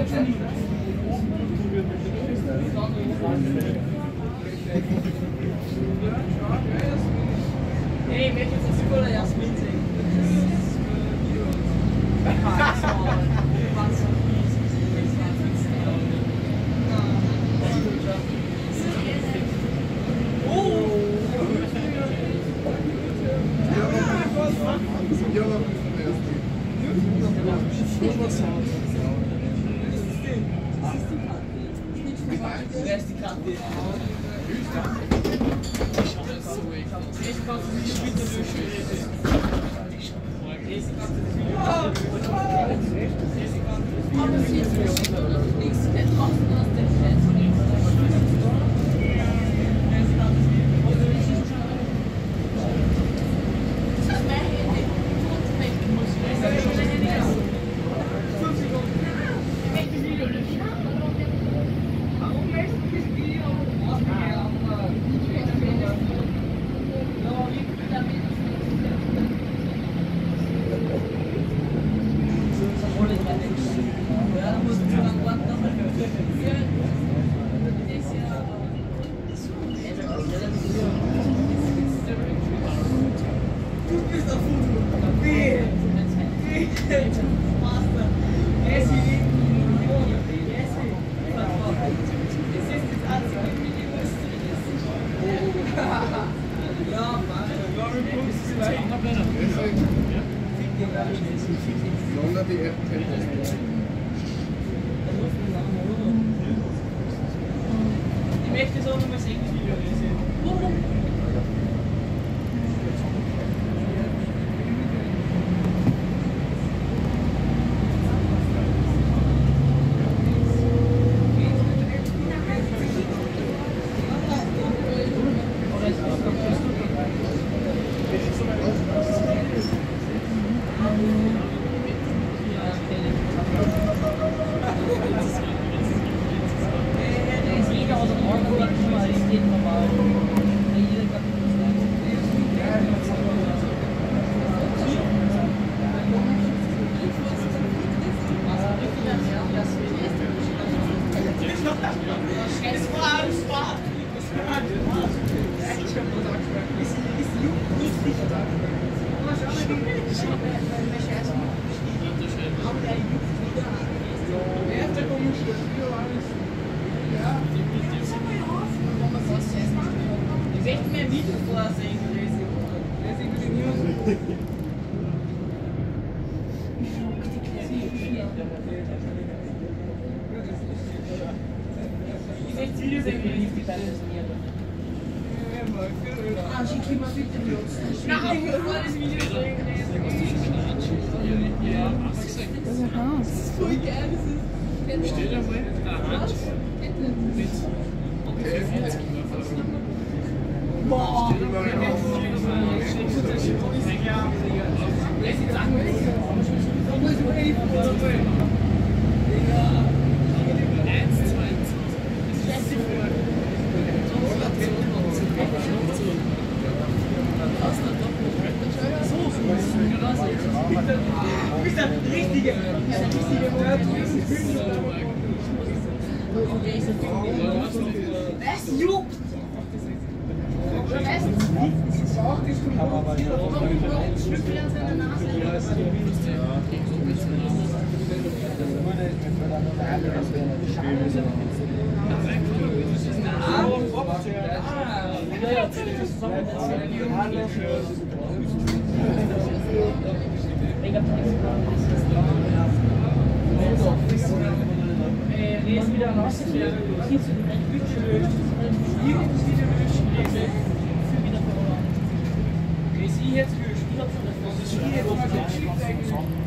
Hey, weet je wat school als meeting? Wer ist die Karte? Ich kann es nicht bitte durchführen. Aber sie ist nichts getroffen aus dem Chat. Ich möchte so nochmal sehen, wie wir Ich möchte mir ein Video vorsehen, lesen. Ich möchte Videos sehen, wie die Bälle schick mal bitte los. Nein, ich will das Video sehen. Das ist ein Haus. Das ist voll geil, das ist... Steht da mal? Hand. Mit. Okay, 40. Boah! Du bist der richtige Nerd. Es juckt! Lesen wieder raus. Jetzt